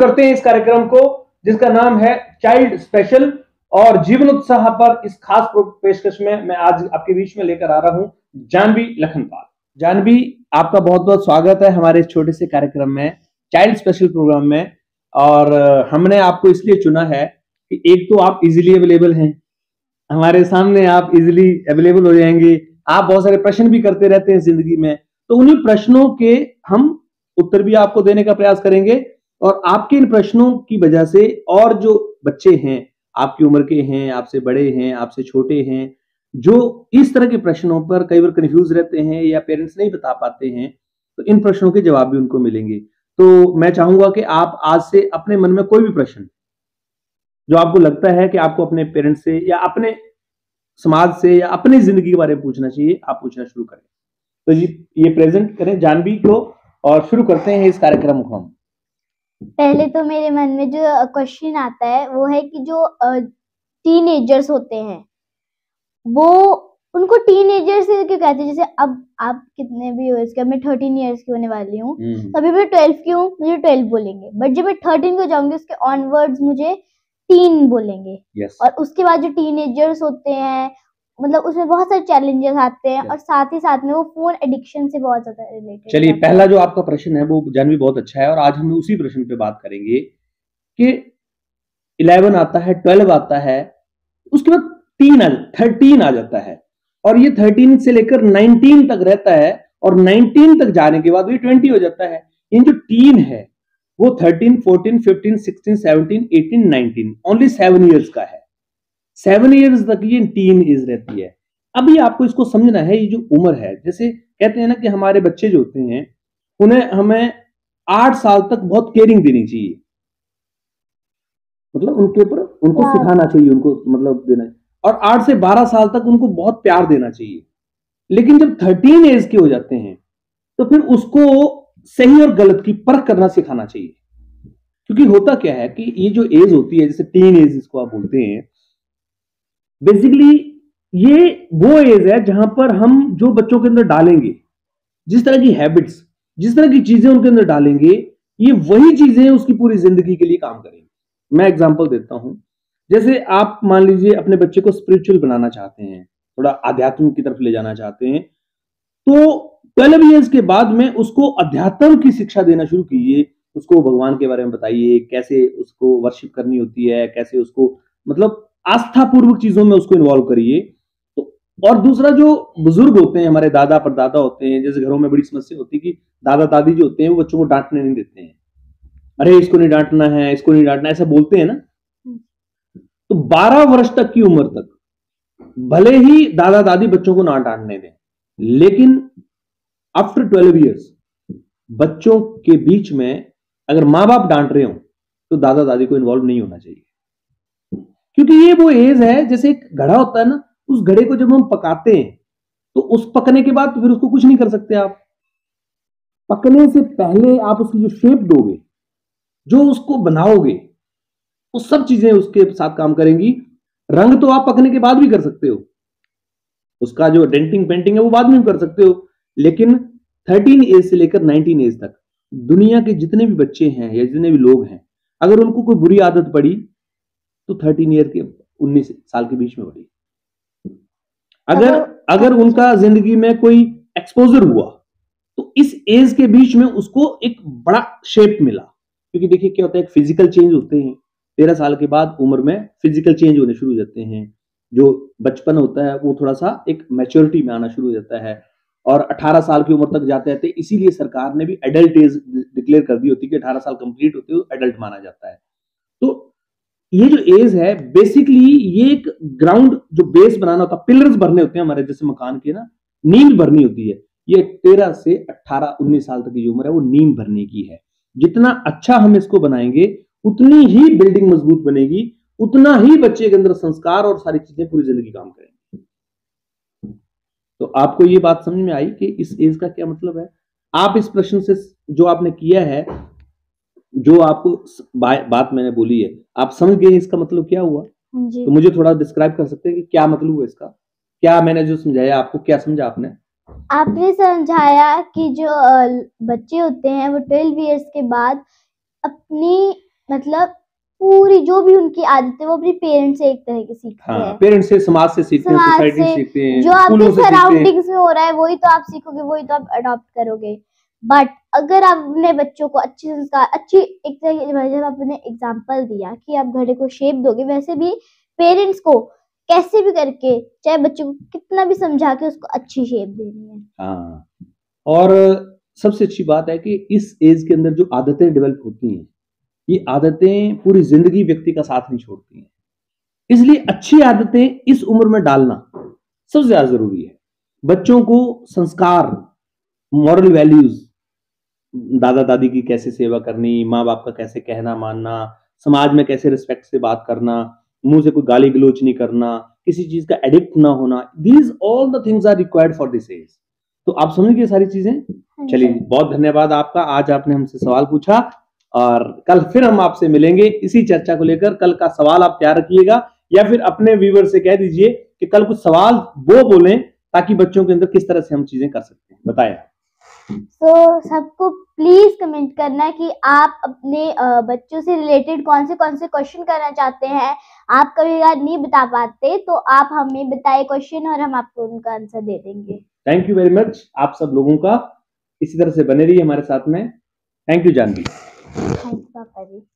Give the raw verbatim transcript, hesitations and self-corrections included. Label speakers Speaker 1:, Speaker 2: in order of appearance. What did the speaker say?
Speaker 1: करते हैं इस कार्यक्रम को जिसका नाम है चाइल्ड स्पेशल। और जीवन उत्साह पर इस खास पेशकश में मैं आज आपके बीच में लेकर आ रहा हूं जानवी लखनपाल। जानवी, आपका बहुत बहुत स्वागत है हमारे इस छोटे से कार्यक्रम में, चाइल्ड स्पेशल प्रोग्राम में। और हमने आपको इसलिए चुना है कि एक तो आप इजीली अवेलेबल हैं, हमारे सामने आप इजीली अवेलेबल हो जाएंगे। आप बहुत सारे प्रश्न भी करते रहते हैं जिंदगी में, तो उन्हीं प्रश्नों के हम उत्तर भी आपको देने का प्रयास करेंगे। और आपके इन प्रश्नों की वजह से और जो बच्चे हैं, आपकी उम्र के हैं, आपसे बड़े हैं, आपसे छोटे हैं, जो इस तरह के प्रश्नों पर कई बार कंफ्यूज रहते हैं या पेरेंट्स नहीं बता पाते हैं, तो इन प्रश्नों के जवाब भी उनको मिलेंगे। तो मैं चाहूंगा कि आप आज से अपने मन में कोई भी प्रश्न जो आपको लगता है कि आपको अपने पेरेंट्स से या अपने समाज से या अपनी जिंदगी के बारे में पूछना चाहिए, आप पूछना शुरू करें। तो जी ये प्रेजेंट करें जानवी को और शुरू करते हैं इस कार्यक्रम को हम।
Speaker 2: पहले तो मेरे मन में जो क्वेश्चन आता है वो है कि जो टीनेजर्स होते हैं वो उनको टीनेजर्स क्यों कहते हैं। जैसे अब आप कितने भी हो इसके, मैं थर्टीन इयर्स की होने वाली हूँ, अभी मैं ट्वेल्व की हूँ, मुझे ट्वेल्व बोलेंगे, बट जब मैं थर्टीन को जाऊंगी उसके ऑनवर्ड्स मुझे टीन बोलेंगे।
Speaker 1: yes.
Speaker 2: और उसके बाद जो टीनेजर्स होते हैं मतलब उसमें बहुत सारे चैलेंजेस आते हैं yes. और साथ ही साथ में वो फोन एडिक्शन से बहुत ज्यादा रिलेटेड।
Speaker 1: चलिए, पहला जो आपका प्रश्न है वो जानवी बहुत अच्छा है और आज हम उसी प्रश्न पे बात करेंगे कि इलेवन आता है, ट्वेल्व आता है, उसके बाद टीन आ थर्टीन आ जाता है और ये थर्टीन से लेकर नाइनटीन तक रहता है और नाइनटीन तक जाने के बाद ये ट्वेंटी हो जाता है। ये जो टीन है वो thirteen, fourteen, fifteen, sixteen, seventeen, eighteen, nineteen, only seven years का है। सेवन इयर्स तक ये टीन एज रहती है। अभी आपको इसको समझना है, ये जो उम्र है, जैसे कहते हैं ना कि हमारे बच्चे जो होते हैं उन्हें हमें आठ साल तक बहुत केयरिंग देनी चाहिए, मतलब उनके ऊपर उनको सिखाना चाहिए, उनको मतलब देना, और आठ से बारह साल तक उनको बहुत प्यार देना चाहिए। लेकिन जब थर्टीन एज के हो जाते हैं तो फिर उसको सही और गलत की परख करना सिखाना चाहिए। क्योंकि होता क्या है कि ये जो एज होती है, जैसे टीन एज इसको आप बोलते हैं, बेसिकली ये वो एज है जहां पर हम जो बच्चों के अंदर डालेंगे, जिस तरह की हैबिट्स, जिस तरह की चीजें उनके अंदर डालेंगे, ये वही चीजें उसकी पूरी जिंदगी के लिए काम करेंगी। मैं एग्जांपल देता हूं, जैसे आप मान लीजिए अपने बच्चे को स्पिरिचुअल बनाना चाहते हैं, थोड़ा आध्यात्म की तरफ ले जाना चाहते हैं, तो ट्वेल्व ईयर्स के बाद में उसको अध्यात्म की शिक्षा देना शुरू कीजिए। उसको भगवान के बारे में बताइए, कैसे उसको वर्शिप करनी होती है, कैसे उसको मतलब आस्था पूर्वक चीजों में उसको इन्वॉल्व करिए। तो और दूसरा, जो बुजुर्ग होते हैं, हमारे दादा परदादा होते हैं, जैसे घरों में बड़ी समस्या होती है कि दादा दादी जो होते हैं वो बच्चों को डांटने नहीं देते हैं, अरे इसको नहीं डांटना है, इसको नहीं डांटना, ऐसा बोलते हैं ना। तो बारह वर्ष तक की उम्र तक भले ही दादा दादी बच्चों को ना डांटने दें, लेकिन आफ्टर ट्वेल्व ईयर्स बच्चों के बीच में अगर माँ बाप डांट रहे हो तो दादा दादी को इन्वॉल्व नहीं होना चाहिए। क्योंकि ये वो एज है, जैसे एक घड़ा होता है ना, उस घड़े को जब हम पकाते हैं तो उस पकने के बाद तो फिर उसको कुछ नहीं कर सकते आप। पकने से पहले आप उसकी जो शेप दोगे, जो उसको बनाओगे, वो सब चीजें उसके साथ काम करेंगी। रंग तो आप पकने के बाद भी कर सकते हो, उसका जो डेंटिंग पेंटिंग है वो बाद में भी कर सकते हो, लेकिन थर्टीन एज से लेकर नाइनटीन एज तक दुनिया के जितने भी बच्चे हैं या जितने भी लोग हैं, अगर उनको कोई बुरी आदत पड़ी तो थर्टीन ईयर के उन्नीस साल के बीच में पड़ी। अगर अगर उनका जिंदगी में कोई एक्सपोजर हुआ तो इस एज के बीच में उसको एक बड़ा शेप मिला। क्योंकि देखिए क्या होता है, एक फिजिकल चेंज होते हैं, तेरह साल के बाद उम्र में फिजिकल चेंज होने शुरू हो जाते हैं। जो बचपन होता है वो थोड़ा सा एक मैच्योरिटी में आना शुरू हो जाता है और अठारह साल की उम्र तक जाते जाते, इसीलिए सरकार ने भी एडल्ट एज डिक्लेयर कर दी होती है कि अठारह साल कंप्लीट होते हुए एडल्ट माना जाता है। तो ये जो एज है, बेसिकली ये एक ग्राउंड जो बेस बनाना होता है, पिलर्स भरने होते हैं हमारे जैसे मकान के ना, नींव भरनी होती है। ये तेरह से अठारह उन्नीस साल तक की जो उम्र है वो नींव भरने की है। जितना अच्छा हम इसको बनाएंगे उतनी ही बिल्डिंग मजबूत बनेगी, उतना ही बच्चे के अंदर संस्कार और सारी चीजें पूरी जिंदगी काम करेंगी। तो आपको ये बात समझ में आई कि इस एज का क्या मतलब है? आप इस प्रश्न से जो आपने किया है, जो आपको बा, बात मैंने बोली है, आप समझ गए इसका मतलब क्या हुआ?
Speaker 2: जी।
Speaker 1: तो मुझे थोड़ा डिस्क्राइब कर सकते हैं कि क्या मतलब हुआ इसका? क्या मैंने जो समझाया आपको, क्या समझा आपने?
Speaker 2: आपने समझाया कि जो बच्चे होते हैं वो ट्वेल्व इयर्स के बाद अपनी मतलब पूरी जो भी उनकी आदत है वो अपने पेरेंट्स से एक तरह की सीखते
Speaker 1: हाँ,
Speaker 2: हैं,
Speaker 1: पेरेंट्स से, समाज से सीखते हैं,
Speaker 2: समाज
Speaker 1: सोसाइटी से
Speaker 2: से,
Speaker 1: सीखते हैं,
Speaker 2: जो
Speaker 1: स्कूलों
Speaker 2: आपके
Speaker 1: से सीखते हैं।
Speaker 2: सराउंडिंग्स में हो रहा है वही तो आप सीखोगे, वही तो आप अडॉप्ट करोगे। बट अगर आप अपने बच्चों को अच्छी संस्कार, अच्छी एक तरह की, जब आपने एग्जाम्पल दिया कि आप घड़े को शेप दोगे, वैसे भी पेरेंट्स को कैसे भी करके, चाहे बच्चों को कितना भी समझा के उसको अच्छी शेप देनी है।
Speaker 1: हाँ, और सबसे अच्छी बात है कि इस एज के अंदर जो आदतें डेवलप होती हैं, ये आदतें पूरी जिंदगी व्यक्ति का साथ नहीं छोड़ती हैं। इसलिए अच्छी आदतें इस उम्र में डालना सबसे ज्यादा जरूरी है। बच्चों को संस्कार, मॉरल वैल्यूज, दादा दादी की कैसे सेवा करनी, माँ बाप का कैसे कहना मानना, समाज में कैसे रिस्पेक्ट से बात करना, मुंह से कोई गाली गलोच नहीं करना, किसी चीज का एडिक्ट ना होना, these all the things are required for this age. तो आप समझ गए सारी चीजें। चलिए, बहुत धन्यवाद आपका, आज आपने हमसे सवाल पूछा, और कल फिर हम आपसे मिलेंगे इसी चर्चा को लेकर। कल का सवाल आप तैयार रखिएगा, या फिर अपने व्यूअर से कह दीजिए कि कल कुछ सवाल वो बोलें, ताकि बच्चों के अंदर किस तरह से हम चीजें कर सकते हैं, बताएं।
Speaker 2: तो so, सबको प्लीज कमेंट करना कि आप अपने बच्चों से रिलेटेड कौन से कौन से क्वेश्चन करना चाहते हैं। आप कभी याद नहीं बता पाते तो आप हमें बताए क्वेश्चन और हम आपको उनका आंसर दे देंगे।
Speaker 1: थैंक यू वेरी मच आप सब लोगों का, इसी तरह से बने रहिए हमारे साथ में। Thank you Janvi.
Speaker 2: Thank you पापा जी।